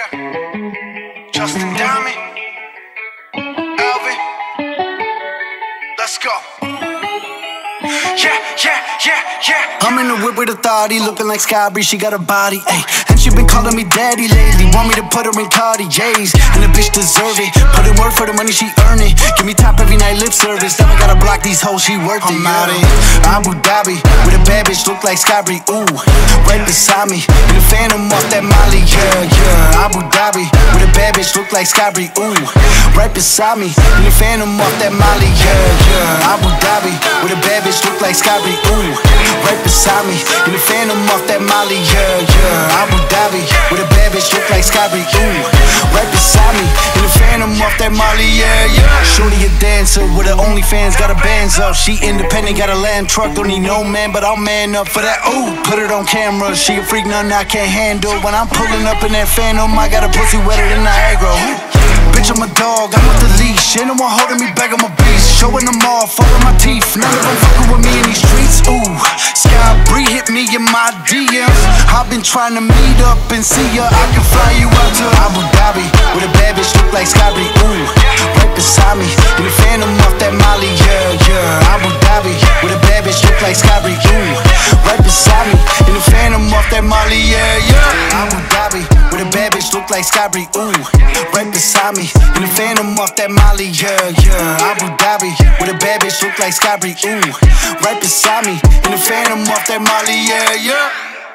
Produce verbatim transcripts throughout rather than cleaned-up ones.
Yeah, Justin Diamond, Alvin, let's go. Yeah, yeah, yeah, yeah. I'm in the whip with a thotty, looking like Sky Bree, she got a body, ayy. And she been calling me daddy lately, want me to put her in Cartiers. And the bitch deserve it, put in work for the money, she earn it. Give me top every night, lip service, now I gotta block these hoes, she worth it. I'm out in Abu Dhabi, with a bad bitch, look like Sky Bree, ooh. Right beside me, in the phantom off that Molly, yeah, yeah. Abu Dhabi, with a bad bitch, look like Sky Bree, ooh. Right beside me, in the phantom off that Molly, yeah, yeah. Abu Dhabi, with a bad bitch, look like Sky Bree, ooh. Right beside me, in the phantom off that Molly, yeah, yeah. Abu Dhabi, with a bad bitch, look like Sky Bree, ooh. Right beside me, in the phantom off that Molly, yeah, yeah. Shorty a dancer, with her OnlyFans, got her bands up. She independent, got a land truck, don't need no man, but I'll man up for that, ooh. Put it on camera, she a freak, nothing I can't handle. When I'm pulling up in that phantom, I got a pussy wetter than Niagara. Bitch, I'm a dog, I'm with the leash. Ain't no one holding me back, I'm a beast. Showing them off, all of my teeth. None of them fucking with me in these streets, ooh. Sky Bree hit me in my D Ms. I've been trying to meet up and see ya. I can fly you out to Abu Dhabi, with a bad bitch look like Sky Bree, ooh. Right beside me, in the phantom off that Molly, yeah, yeah. Abu Dhabi, with a bad bitch look like Sky Bree, ooh. Right beside me, in the phantom off that Molly, yeah, yeah. Abu Dhabi, with a bad bitch look like Sky Bree, ooh. Right beside me, in the phantom off that Molly, yeah, yeah. Abu Dhabi, with a bad bitch look like Sky Bree, ooh. Right beside me, in the phantom off that Molly, yeah, yeah.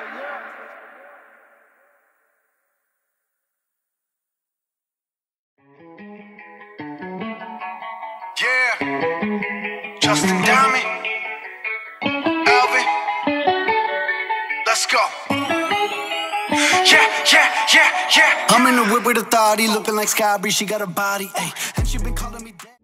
Yeah, Justin Diamond, Alvin, let's go. Yeah, yeah, yeah, yeah. I'm in the whip with a thotty, looking like Sky Bree, she got a body, ayy. And she been calling me daddy.